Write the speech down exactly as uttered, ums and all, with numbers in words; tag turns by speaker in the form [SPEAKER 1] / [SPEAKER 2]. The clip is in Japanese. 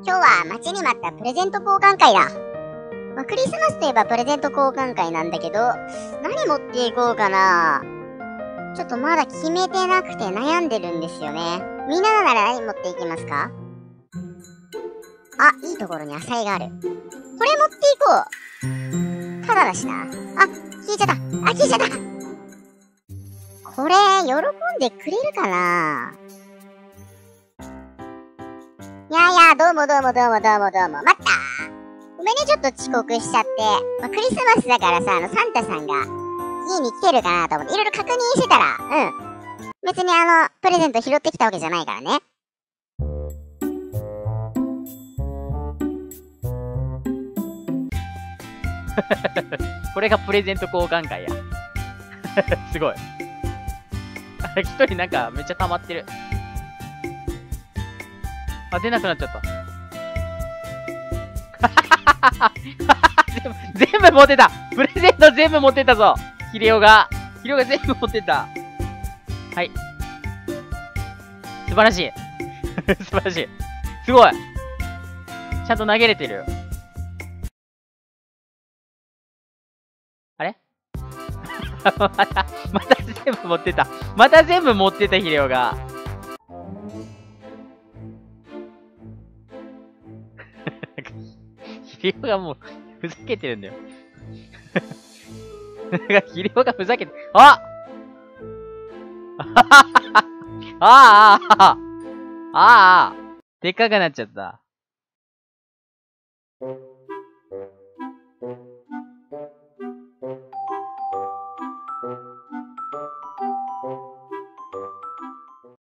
[SPEAKER 1] 今日は待ちに待ったプレゼント交換会だ。まあ、クリスマスといえばプレゼント交換会なんだけど、何持っていこうかな。ちょっとまだ決めてなくて悩んでるんですよね。みんななら何持っていきますか？あ、いいところに野菜がある。これ持っていこう。ただだしな。あ、消えちゃった。あ、消えちゃった。これ、喜んでくれるかな？いやいや、どうもどうもどうもどうもどうも。待った。ごめんね、ちょっと遅刻しちゃって。まあ、クリスマスだからさ、あの、サンタさんが家に来てるかなと思って、いろいろ確認してたら、うん。別にあの、プレゼント拾ってきたわけじゃないからね。
[SPEAKER 2] これがプレゼント交換会や。すごい。一人なんかめっちゃ溜まってる。あ、出なくなっちゃった。全部、全部持ってた。プレゼント全部持ってたぞ。ヒレオが。ヒレオが全部持ってた。はい。素晴らしい。素晴らしい。すごい。ちゃんと投げれてるよ。あれまた、また全部持ってた。また全部持ってた、ヒレオが。ヒレオがもう、ふざけてるんだよ。ヒレオがふざけて、あああああああでっかくなっちゃった。